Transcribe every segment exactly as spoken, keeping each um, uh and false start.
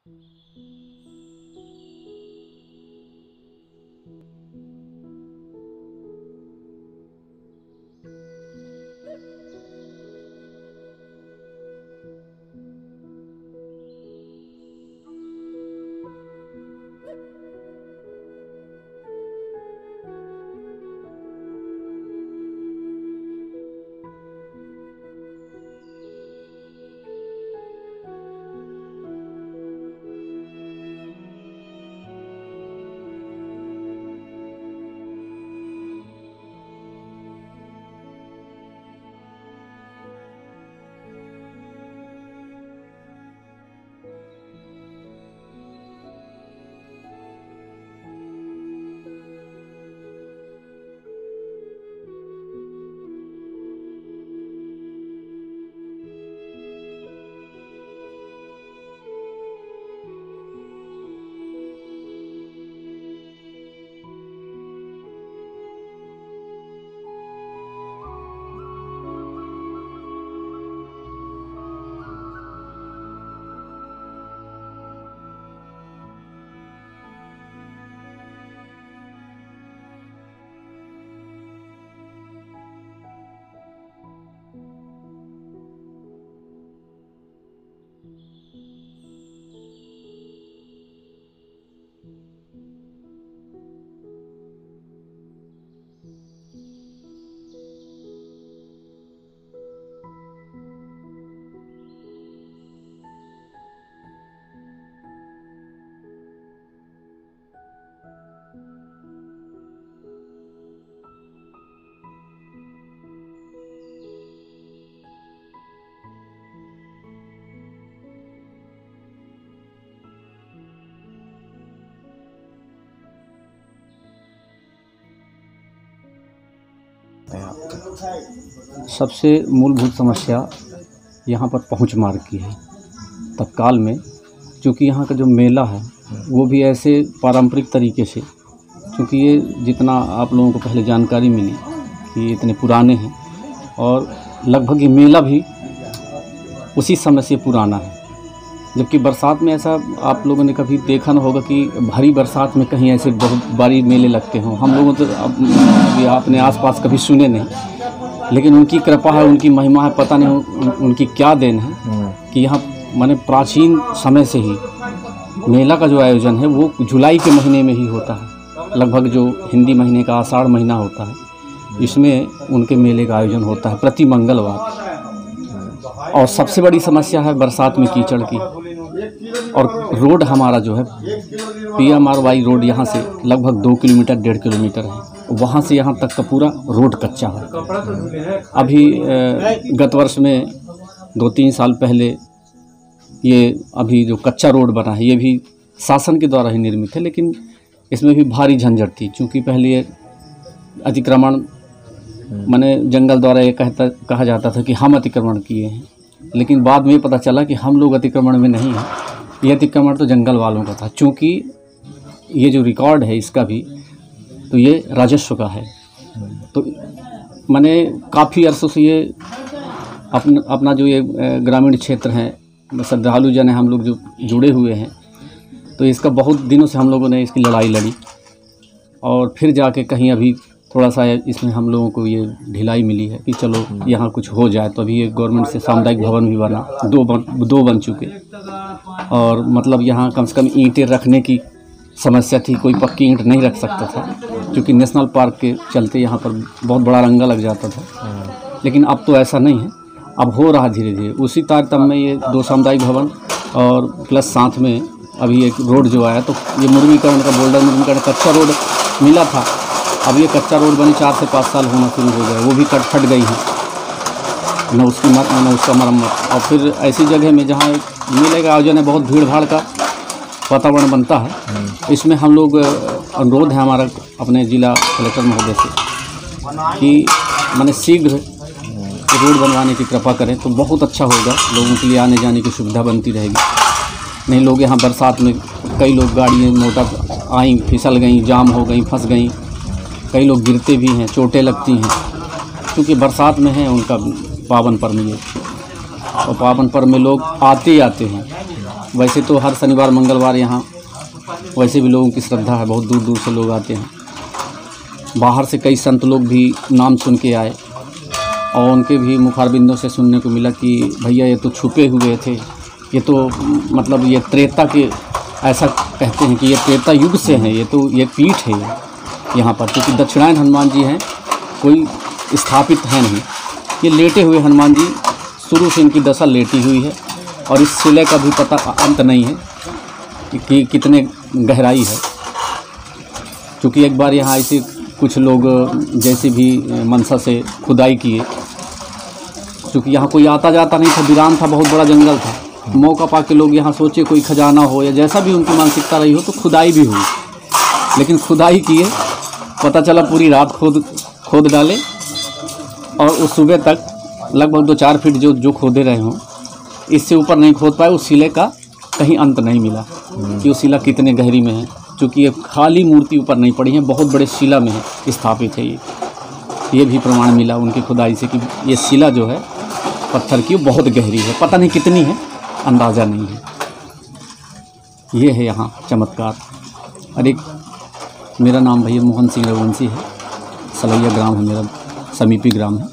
सबसे मूलभूत समस्या यहाँ पर पहुँच मार्ग की है। तत्काल में चूँकि यहाँ का जो मेला है वो भी ऐसे पारंपरिक तरीके से, क्योंकि ये जितना आप लोगों को पहले जानकारी मिली कि ये इतने पुराने हैं और लगभग ये मेला भी उसी समय से पुराना है। जबकि बरसात में ऐसा आप लोगों ने कभी देखा ना होगा कि भारी बरसात में कहीं ऐसे बहुत बड़ी मेले लगते हों। हम लोगों तो अभी आपने आसपास कभी सुने नहीं, लेकिन उनकी कृपा है, उनकी महिमा है, पता नहीं उन, उनकी क्या देन है कि यहाँ माने प्राचीन समय से ही मेला का जो आयोजन है वो जुलाई के महीने में ही होता है। लगभग जो हिंदी महीने का आषाढ़ महीना होता है, इसमें उनके मेले का आयोजन होता है प्रति मंगलवार। और सबसे बड़ी समस्या है बरसात में कीचड़ की। और रोड हमारा जो है P M R Y road यहाँ से लगभग दो किलोमीटर डेढ़ किलोमीटर है, वहाँ से यहाँ तक का पूरा रोड कच्चा है। अभी गत वर्ष में दो तीन साल पहले ये अभी जो कच्चा रोड बना है ये भी शासन के द्वारा ही निर्मित है, लेकिन इसमें भी भारी झंझट थी। चूँकि पहले ये अतिक्रमण माने जंगल द्वारा ये कहता कहा जाता था कि हम अतिक्रमण किए हैं, लेकिन बाद में पता चला कि हम लोग अतिक्रमण में नहीं हैं, ये अतिक्रमण तो जंगल वालों का था। चूँकि ये जो रिकॉर्ड है इसका भी तो ये राजस्व का है, तो माने काफ़ी अरसों से ये अपना अपना जो ये ग्रामीण क्षेत्र है, श्रद्धालु जन है, हम लोग जो जुड़े हुए हैं, तो इसका बहुत दिनों से हम लोगों ने इसकी लड़ाई लड़ी। और फिर जाके कहीं अभी थोड़ा सा इसमें हम लोगों को ये ढिलाई मिली है कि चलो यहाँ कुछ हो जाए। तो अभी ये गवर्नमेंट से सामुदायिक भवन भी बना, दो बन दो बन चुके। और मतलब यहाँ कम से कम ईंटें रखने की समस्या थी, कोई पक्की ईंट नहीं रख सकता था क्योंकि नेशनल पार्क के चलते यहाँ पर बहुत बड़ा रंगा लग जाता था। लेकिन अब तो ऐसा नहीं है, अब हो रहा धीरे धीरे। उसी तारतम्य में ये दो सामुदायिक भवन और प्लस साथ में अभी एक रोड जो आया, तो ये मुर्गीकरण का बोल्डर मुर्गीकरण कच्चा रोड मिला था। अब ये कच्चा रोड बनी चार से पाँच साल होना शुरू हो गया, वो भी कट फट गई है, न उसकी मत न उसका मरम्मत। और फिर ऐसी जगह में जहाँ मेले का आयोजन है, बहुत भीड़ भाड़ का वातावरण बनता है। इसमें हम लोग अनुरोध है हमारा अपने जिला कलेक्टर महोदय से कि माने शीघ्र रोड बनवाने की कृपा करें तो बहुत अच्छा होगा, लोगों के लिए आने जाने की सुविधा बनती रहेगी। नहीं लोग यहाँ बरसात में कई लोग गाड़ियाँ मोटर आई फिसल गई, जाम हो गई, फंस गई, कई लोग गिरते भी हैं, चोटें लगती हैं, क्योंकि बरसात में है उनका पावन पर्व ये। और पावन पर्व में लोग आते ही आते हैं। वैसे तो हर शनिवार मंगलवार यहाँ वैसे भी लोगों की श्रद्धा है, बहुत दूर दूर से लोग आते हैं। बाहर से कई संत लोग भी नाम सुन के आए और उनके भी मुखारबिंदों से सुनने को मिला कि भैया ये तो छुपे हुए थे, ये तो मतलब ये त्रेता के, ऐसा कहते हैं कि ये त्रेता युग से हैं, ये तो ये पीठ है यहाँ पर, क्योंकि दक्षिणायन हनुमान जी हैं, कोई स्थापित है नहीं। ये लेटे हुए हनुमान जी, शुरू से इनकी दशा लेटी हुई है और इस शिला का भी पता अंत नहीं है कि, कि कितने गहराई है। क्योंकि एक बार यहाँ ऐसे कुछ लोग जैसे भी मनसा से खुदाई किए, क्योंकि यहाँ कोई आता जाता नहीं था, वीरान था, बहुत बड़ा जंगल था। मौका पा के लोग यहाँ सोचे कोई खजाना हो या जैसा भी उनकी मानसिकता रही हो, तो खुदाई भी हुई। लेकिन खुदाई किए, पता चला पूरी रात खोद खोद डाले और उस सुबह तक लगभग दो चार फीट जो जो खोदे रहे हों, इससे ऊपर नहीं खोद पाए। उस शिले का कहीं अंत नहीं मिला कि वो शिला कितने गहरी में है, क्योंकि ये खाली मूर्ति ऊपर नहीं पड़ी है, बहुत बड़े शिला में है स्थापित है। ये ये भी प्रमाण मिला उनकी खुदाई से कि ये शिला जो है पत्थर की बहुत गहरी है, पता नहीं कितनी है, अंदाज़ा नहीं है। ये है यहाँ चमत्कार। और एक मेरा नाम भैया मोहन सिंह रघुवंशी है, सलैया ग्राम है मेरा, समीपी ग्राम है।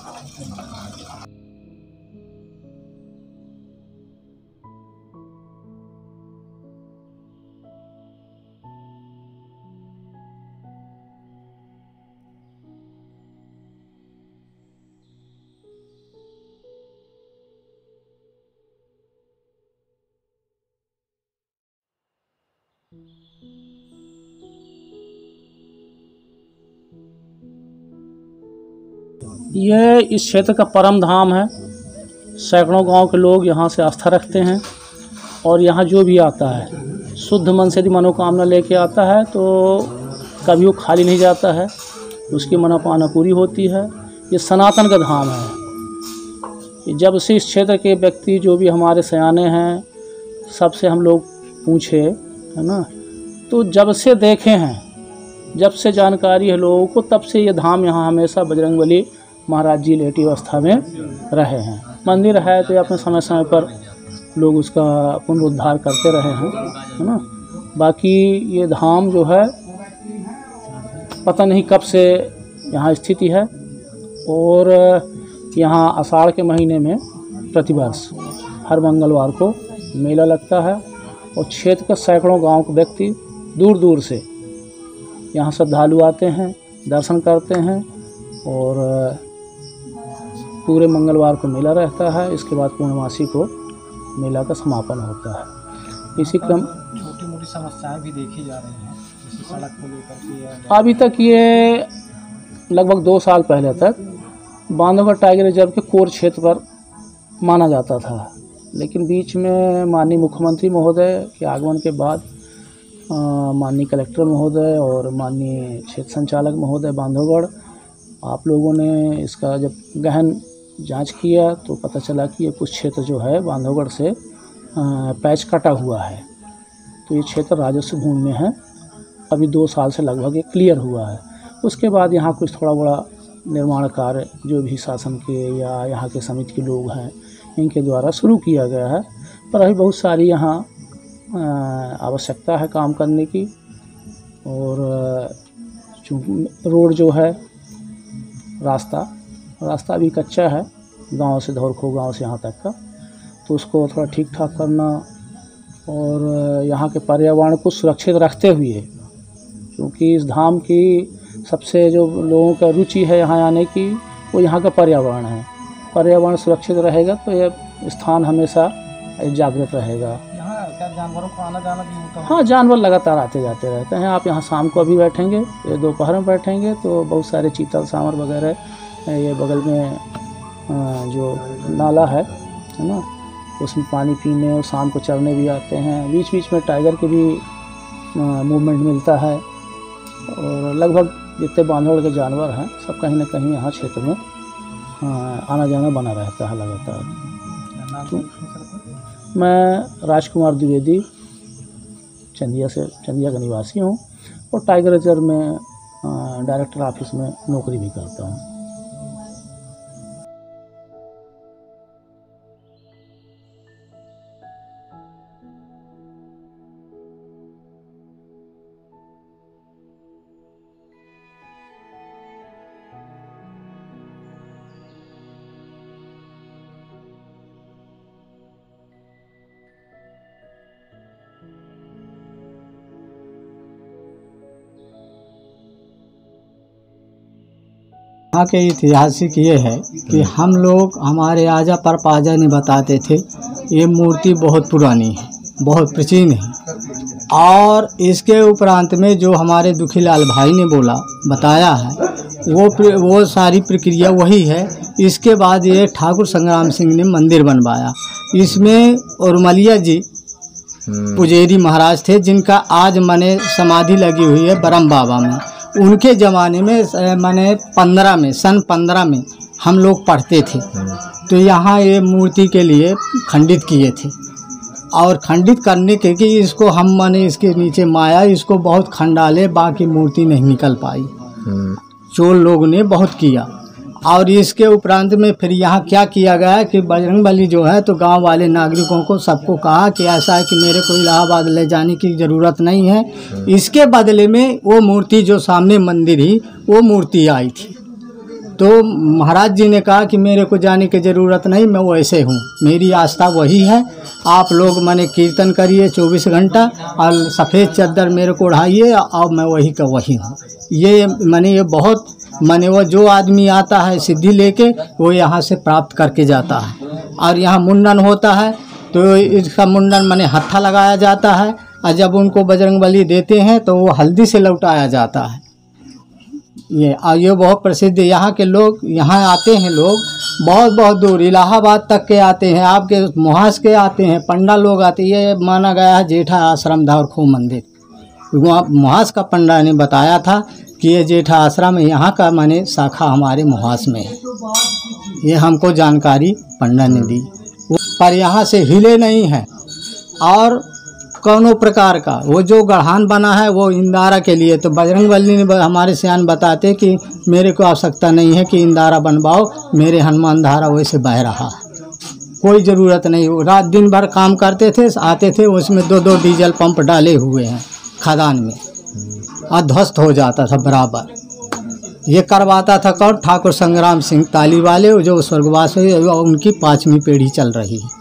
यह इस क्षेत्र का परम धाम है। सैकड़ों गांव के लोग यहाँ से आस्था रखते हैं और यहाँ जो भी आता है शुद्ध मन से यदि मनोकामना लेके आता है तो कभी वो खाली नहीं जाता है, उसकी मनोकामना पूरी होती है। ये सनातन का धाम है। जब से इस क्षेत्र के व्यक्ति जो भी हमारे सयाने हैं, सबसे हम लोग पूछे, है ना, तो जब से देखे हैं, जब से जानकारी है लोगों को, तब से ये धाम यहाँ हमेशा बजरंगबली महाराज जी लेटी अवस्था में रहे हैं। मंदिर है तो अपने समय समय पर लोग उसका पुनरुद्धार करते रहे हैं, है ना। बाकी ये धाम जो है पता नहीं कब से यहाँ स्थिति है और यहाँ आषाढ़ के महीने में प्रतिवर्ष हर मंगलवार को मेला लगता है और क्षेत्र के सैकड़ों गांव के व्यक्ति दूर दूर से यहाँ श्रद्धालु आते हैं, दर्शन करते हैं और पूरे मंगलवार को मेला रहता है। इसके बाद पूर्णमासी को मेला का समापन होता है। इसी क्रम छोटी मोटी समस्याएं भी देखी जा रही हैं, जैसे सड़क को लेकर। अभी तक ये लगभग दो साल पहले तक बांधवगढ़ टाइगर रिजर्व के कोर क्षेत्र पर माना जाता था, लेकिन बीच में माननीय मुख्यमंत्री महोदय के आगमन के बाद माननीय कलेक्टर महोदय और माननीय क्षेत्र संचालक महोदय बांधवगढ़, आप लोगों ने इसका जब गहन जांच किया तो पता चला कि ये कुछ क्षेत्र जो है बांधवगढ़ से पैच कटा हुआ है। तो ये क्षेत्र राजस्व भूमि में है। अभी दो साल से लगभग ये क्लियर हुआ है। उसके बाद यहाँ कुछ थोड़ा बड़ा निर्माण कार्य जो भी शासन के या यहाँ के समिति के लोग हैं इनके द्वारा शुरू किया गया है, पर अभी बहुत सारी यहाँ आवश्यकता है काम करने की। और चूँकि रोड जो है, रास्ता रास्ता भी कच्चा है गांव से, धौरखो गांव से यहाँ तक का, तो उसको थोड़ा ठीक ठाक करना और यहाँ के पर्यावरण को सुरक्षित रखते हुए, क्योंकि इस धाम की सबसे जो लोगों का रुचि है यहाँ आने की, वो यहाँ का पर्यावरण है। पर्यावरण सुरक्षित रहेगा तो यह स्थान हमेशा जागृत रहेगा। यहाँ क्या जानवरों को आना जाना भी होता है? हाँ, जानवर लगातार आते जाते रहते हैं। आप यहाँ शाम को अभी बैठेंगे, ये दोपहर में बैठेंगे तो बहुत सारे चीतल, सांवर वगैरह, ये बगल में जो नाला है है ना, उसमें पानी पीने और शाम को चरने भी आते हैं। बीच बीच में टाइगर के भी मूवमेंट मिलता है और लगभग जितने बांधवगढ़ के जानवर हैं सब कहीं ना कहीं यहाँ क्षेत्र में आना जाना बना रहता है लगातार। तो मैं राजकुमार द्विवेदी चंदिया से चंदिया का निवासी हूँ और टाइगर रिजर्व में डायरेक्टर ऑफिस में नौकरी भी करता हूँ। यहाँ के ऐतिहासिक ये है कि हम लोग हमारे आजा परपाजा ने बताते थे ये मूर्ति बहुत पुरानी है, बहुत प्राचीन है। और इसके उपरांत में जो हमारे दुखीलाल भाई ने बोला बताया है वो वो सारी प्रक्रिया वही है। इसके बाद ये ठाकुर संग्राम सिंह ने मंदिर बनवाया। इसमें उर्मलिया जी पुजेरी महाराज थे जिनका आज मने समाधि लगी हुई है बरम बाबा में। उनके ज़माने में मने पंद्रह में सन पंद्रह में हम लोग पढ़ते थे तो यहाँ ये मूर्ति के लिए खंडित किए थे और खंडित करने के कि इसको हम माने इसके नीचे माया इसको बहुत खंडाले बाकी मूर्ति नहीं निकल पाई। चोल लोग ने बहुत किया और इसके उपरांत में फिर यहाँ क्या किया गया कि बजरंगबली जो है तो गांव वाले नागरिकों को सबको कहा कि ऐसा है कि मेरे को इलाहाबाद ले जाने की ज़रूरत नहीं है। इसके बदले में वो मूर्ति जो सामने मंदिर ही वो मूर्ति आई थी तो महाराज जी ने कहा कि मेरे को जाने की ज़रूरत नहीं, मैं वैसे हूँ, मेरी आस्था वही है। आप लोग माने कीर्तन करिए चौबीस घंटा और सफ़ेद चादर मेरे को उड़ाइए और मैं वही का वही हूँ। ये माने ये बहुत माने वो जो आदमी आता है सिद्धि लेके वो यहाँ से प्राप्त करके जाता है। और यहाँ मुंडन होता है तो इसका मुंडन माने हत्था लगाया जाता है और जब उनको बजरंगबली देते हैं तो वो हल्दी से लौटाया जाता है। ये और ये बहुत प्रसिद्ध है। यहाँ के लोग यहाँ आते हैं, लोग बहुत बहुत दूर इलाहाबाद तक के आते हैं, आपके मुहास के आते हैं, पंडा लोग आते हैं। ये माना गया है जेठा आश्रम धावरखो मंदिर, वहाँ मुहास का पंडा ने बताया था कि ये जेठा आश्रम यहाँ का माने शाखा हमारे मुहास में है। ये हमको जानकारी पंडा ने दी। पर यहाँ से हिले नहीं है और कौनों प्रकार का वो जो गढ़ान बना है वो इंदारा के लिए। तो बजरंगबली ने हमारे सियान बताते कि मेरे को आवश्यकता नहीं है कि इंदारा बनवाओ, मेरे हनुमान धारा वैसे बह रहा है, कोई ज़रूरत नहीं। वो रात दिन भर काम करते थे, आते थे, उसमें दो दो डीजल पंप डाले हुए हैं खदान में और ध्वस्त हो जाता था बराबर। ये करवाता था कौन? ठाकुर संग्राम सिंह ताली वाले जो स्वर्गवास हुए, उनकी पाँचवीं पीढ़ी चल रही है।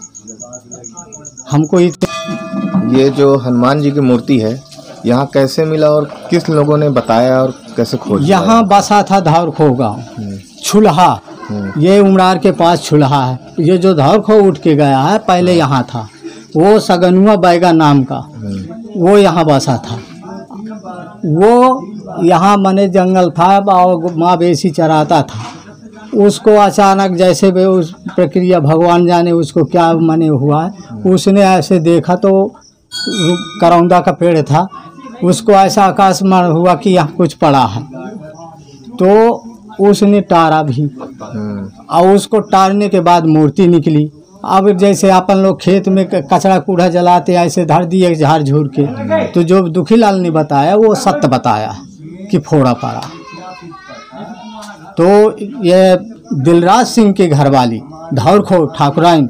हमको ये जो हनुमान जी की मूर्ति है यहाँ कैसे मिला और किस लोगों ने बताया और कैसे खोज? यहाँ बसा था धावरखो गाँव, छुलहा, ये उमरार के पास छुलहा है। ये जो धावरखो उठ के गया है पहले यहाँ था, वो सगनुआ बैगा नाम का, वो यहाँ बसा था। वो यहाँ मने जंगल था और माँ बेसी चराता था। उसको अचानक जैसे भी उस प्रक्रिया भगवान जाने उसको क्या मने हुआ है, उसने ऐसे देखा तो करौंदा का पेड़ था, उसको ऐसा आकाशमान हुआ कि यहाँ कुछ पड़ा है तो उसने टारा भी और उसको टारने के बाद मूर्ति निकली। अब जैसे अपन लोग खेत में कचरा कूड़ा जलाते ऐसे धर दिए झाड़ झूड़ के, तो जो दुखीलाल ने बताया वो सत्य बताया कि फोड़ा पड़ा। तो ये दिलराज सिंह की घरवाली धावरखो ठाकुराइन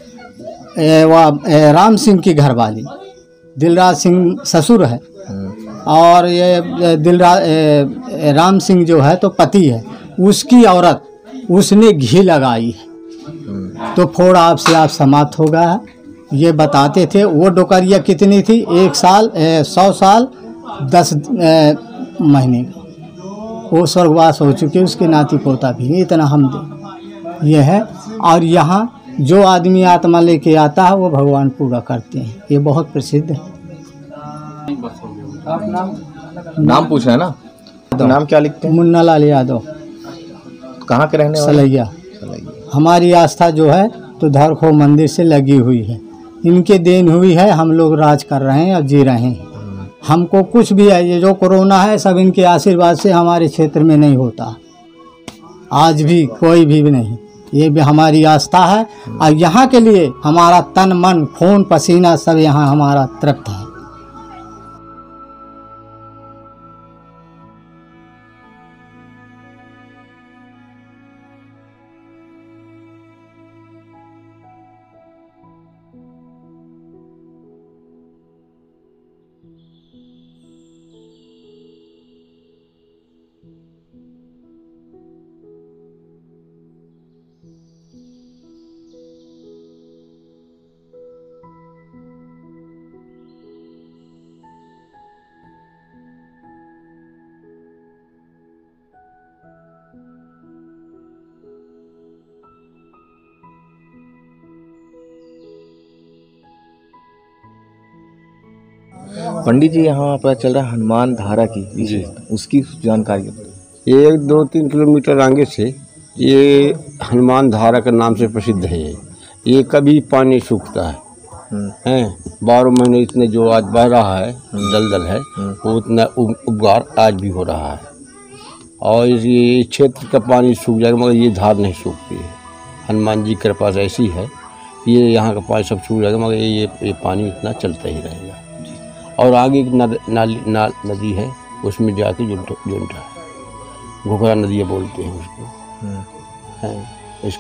व राम सिंह की घरवाली, दिलराज सिंह ससुर है और ये दिलराज राम सिंह जो है तो पति है, उसकी औरत उसने घी लगाई है तो फोड़ा आपसे आप समाप्त हो गया है। ये बताते थे। वो डोकरिया कितनी थी? एक साल ए, सौ साल दस ए, महीने का, वो स्वर्गवास हो चुके, उसके नाती पोता भी नहीं, इतना हम दे ये है। और यहाँ जो आदमी आत्मा लेके आता है वो भगवान पूरा करते हैं। ये बहुत प्रसिद्ध है। आप नाम नाम पूछ रहे हैं ना? तो नाम क्या लिखते हैं? मुन्ना लाल यादव। कहाँ के रहने वाले? सलैया। हमारी आस्था जो है तो धावरखो मंदिर से लगी हुई है, इनके देन हुई है। हम लोग राज कर रहे हैं और जी रहे हैं। हमको कुछ भी है, ये जो कोरोना है सब इनके आशीर्वाद से हमारे क्षेत्र में नहीं होता, आज भी कोई भी नहीं। ये भी हमारी आस्था है और यहाँ के लिए हमारा तन मन खून पसीना सब यहाँ हमारा तृप्त है। पंडित जी यहाँ पता चल रहा है हनुमान धारा की जी, उसकी जानकारी। एक दो तीन किलोमीटर आगे से ये हनुमान धारा के नाम से प्रसिद्ध है। ये कभी पानी सूखता है हैं, बारह महीने इतने जो आज बह रहा है दलदल है वो उतना उपगार आज भी हो रहा है। और ये क्षेत्र का पानी सूख जाएगा मगर ये धार नहीं सूखती है। हनुमान जी की कृपा से ऐसी है, ये यहाँ का पानी सब सूख जाएगा मगर ये ये पानी इतना चलता ही रहेगा। और आगे एक नद, नाली ना, नदी है उसमें जाके जुट जुटा है, घुघरा नदियाँ बोलते हैं उसको हैं। इस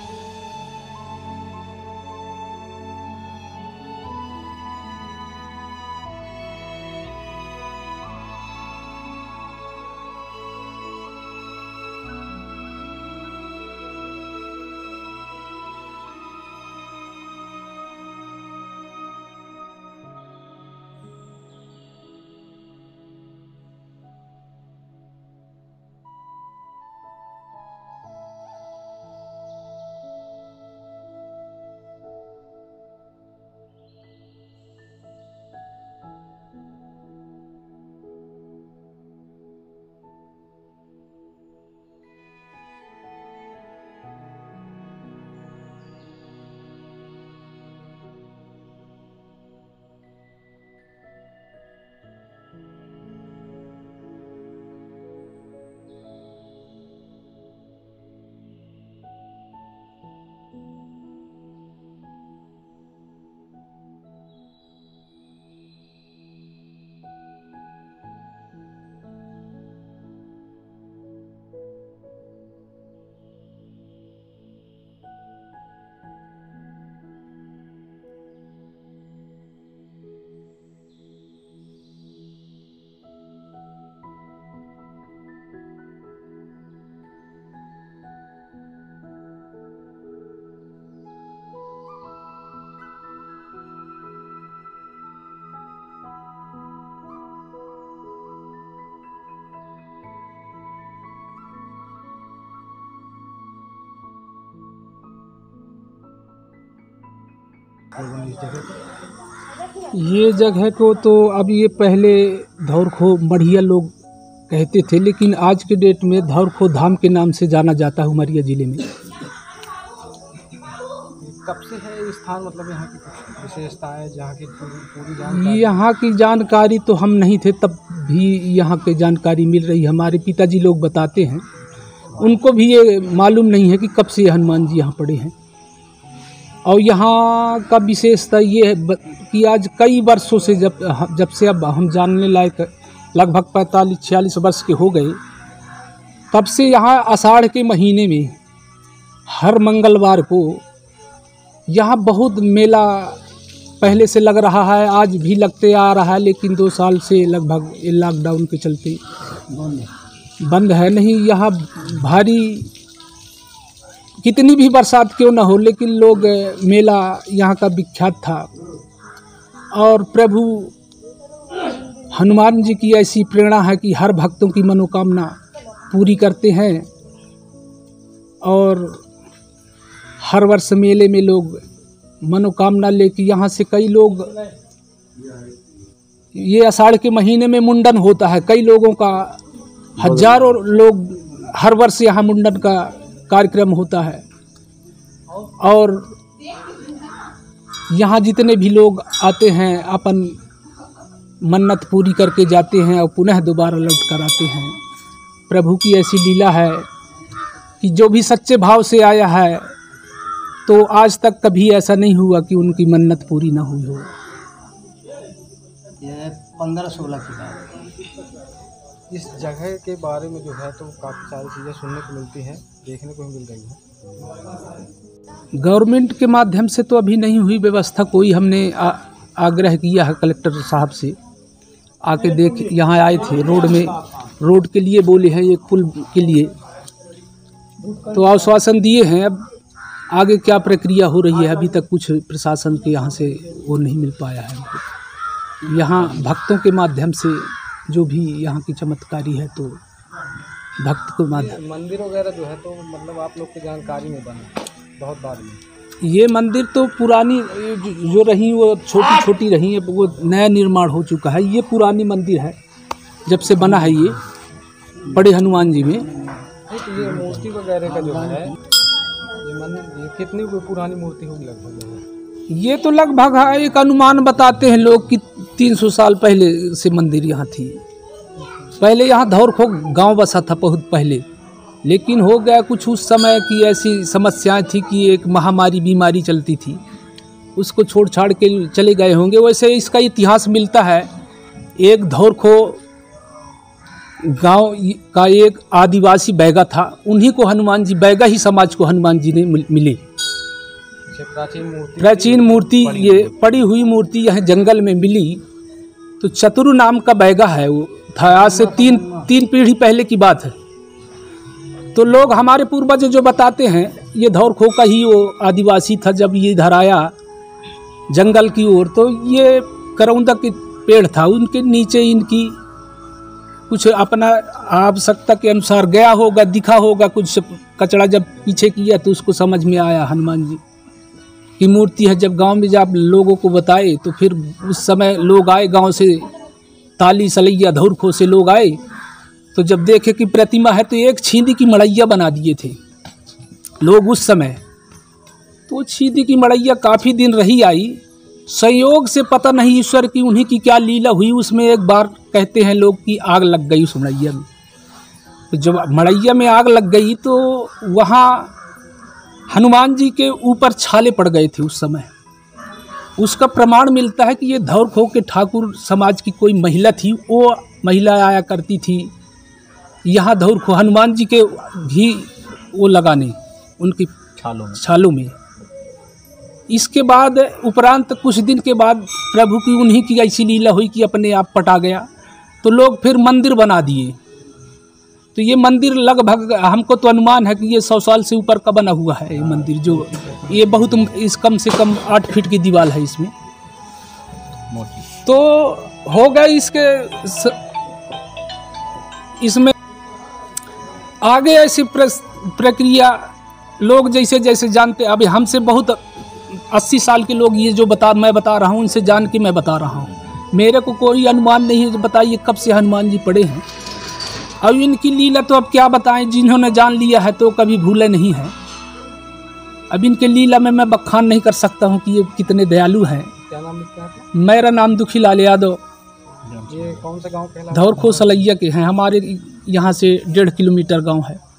ये जगह को तो अब ये पहले धौरखो मढ़िया लोग कहते थे, लेकिन आज के डेट में धौरखो धाम के नाम से जाना जाता है उमरिया ज़िले में। कब से है ये स्थान, मतलब यहाँ की कुछ विशेषता है जहाँ की पूरी जानकारी? यहाँ की जानकारी तो हम नहीं थे तब भी यहाँ की जानकारी मिल रही है। हमारे पिताजी लोग बताते हैं, उनको भी ये मालूम नहीं है कि कब से हनुमान जी यहाँ पड़े हैं। और यहाँ का विशेषता ये है कि आज कई वर्षों से जब जब से अब हम जानने लायक लगभग पैंतालीस छियालीस वर्ष के हो गए, तब से यहाँ आषाढ़ के महीने में हर मंगलवार को यहाँ बहुत मेला पहले से लग रहा है, आज भी लगते आ रहा है। लेकिन दो साल से लगभग लॉकडाउन के चलते बंद है। नहीं, यहाँ भारी कितनी भी बरसात क्यों ना हो, लेकिन लोग मेला यहाँ का विख्यात था। और प्रभु हनुमान जी की ऐसी प्रेरणा है कि हर भक्तों की मनोकामना पूरी करते हैं। और हर वर्ष मेले में लोग मनोकामना लेके यहाँ से कई लोग, ये आषाढ़ के महीने में मुंडन होता है, कई लोगों का, हजारों लोग हर वर्ष यहाँ मुंडन का कार्यक्रम होता है। और यहाँ जितने भी लोग आते हैं अपन मन्नत पूरी करके जाते हैं और पुनः दोबारा लौट कर आते हैं। प्रभु की ऐसी लीला है कि जो भी सच्चे भाव से आया है तो आज तक कभी ऐसा नहीं हुआ कि उनकी मन्नत पूरी ना हुई हो। ये पंद्रह सोलह की बात। इस जगह के बारे में जो है तो काफ़ी सारी चीज़ें सुनने को मिलती हैं, देखने को भी मिल रही हैं। गवर्नमेंट के माध्यम से तो अभी नहीं हुई व्यवस्था कोई। हमने आ, आग्रह किया है कलेक्टर साहब से, आके देख, यहाँ आए थे, रोड में रोड के लिए बोले हैं, एक पुल के लिए तो आश्वासन दिए हैं। अब आगे क्या प्रक्रिया हो रही है अभी तक कुछ प्रशासन के यहाँ से वो नहीं मिल पाया है हमको। यहाँ भक्तों के माध्यम से जो भी यहाँ की चमत्कारी है तो भक्त को माध्यम। मंदिर वगैरह जो है तो मतलब आप लोग की जानकारी में बना बहुत बाद में ये मंदिर तो पुरानी जो रही वो छोटी छोटी रही है, वो नया निर्माण हो चुका है। ये पुरानी मंदिर है, जब से बना है ये बड़े हनुमान जी में। तो ये मूर्ति वगैरह का जो है ये मंदिर, ये कितनी पुरानी मूर्ति होगी लगभग? ये तो लगभग एक अनुमान बताते हैं लोग कि तीन सौ साल पहले से मंदिर यहाँ थी। पहले यहाँ धौरखो गांव बसा था बहुत पहले, लेकिन हो गया कुछ उस समय की ऐसी समस्याएं थी कि एक महामारी बीमारी चलती थी, उसको छोड़ छाड़ के चले गए होंगे। वैसे इसका इतिहास मिलता है, एक धौरखो गांव का एक आदिवासी बैगा था, उन्हीं को हनुमान जी, बैगा ही समाज को हनुमान जी ने मिले। प्राचीन मूर्ति प्राचीन मूर्ति ये पड़ी हुई मूर्ति यह जंगल में मिली। तो चतुरु नाम का बैगा है, वो था आज से तीन तीन पीढ़ी पहले की बात है। तो लोग हमारे पूर्वज जो बताते हैं, ये धौरखो का ही वो आदिवासी था। जब ये इधर आया जंगल की ओर, तो ये करौंदा के पेड़ था, उनके नीचे इनकी कुछ अपना आवश्यकता के अनुसार गया होगा, दिखा होगा कुछ कचरा। जब पीछे किया तो उसको समझ में आया हनुमान जी की मूर्ति है। जब गांव में जब लोगों को बताए तो फिर उस समय लोग आए गांव से, ताली सलैया धौरखो से लोग आए, तो जब देखे कि प्रतिमा है तो एक छींदी की मड़ैया बना दिए थे लोग उस समय। तो छींदी की मड़ैया काफ़ी दिन रही आई, संयोग से पता नहीं ईश्वर की उन्हीं की क्या लीला हुई, उसमें एक बार कहते हैं लोग कि आग लग गई उस मड़ैया में। तो जब मड़ैया में आग लग गई तो वहाँ हनुमान जी के ऊपर छाले पड़ गए थे उस समय। उसका प्रमाण मिलता है कि ये धौरखो के ठाकुर समाज की कोई महिला थी, वो महिला आया करती थी यहाँ धौरखो हनुमान जी के भी वो लगाने उनकी छालों में छालों में इसके बाद उपरांत कुछ दिन के बाद प्रभु की उन्हीं की ऐसी लीला हुई कि अपने आप पटा गया, तो लोग फिर मंदिर बना दिए। तो ये मंदिर लगभग हमको तो अनुमान है कि ये सौ साल से ऊपर का बना हुआ है ये मंदिर। जो ये बहुत इस कम से कम आठ फीट की दीवार है इसमें। तो हो गए इसके स, इसमें आगे ऐसी प्रक्रिया लोग जैसे जैसे जानते, अभी हमसे बहुत अस्सी साल के लोग ये जो बता मैं बता रहा हूँ, उनसे जान के मैं बता रहा हूँ। मेरे को कोई अनुमान नहीं है, बताइए कब से हनुमान जी पड़े हैं। अब इनकी लीला तो अब क्या बताएं, जिन्होंने जान लिया है तो कभी भूले नहीं है। अब इनके लीला में मैं बखान नहीं कर सकता हूँ कि ये कितने दयालु हैं। क्या नाम लिखता है? मेरा नाम दुखीलाल यादव। ये कौन सा गांव कहलाता है? धौरखो सलैया के हैं, हमारे यहाँ से डेढ़ किलोमीटर गांव है।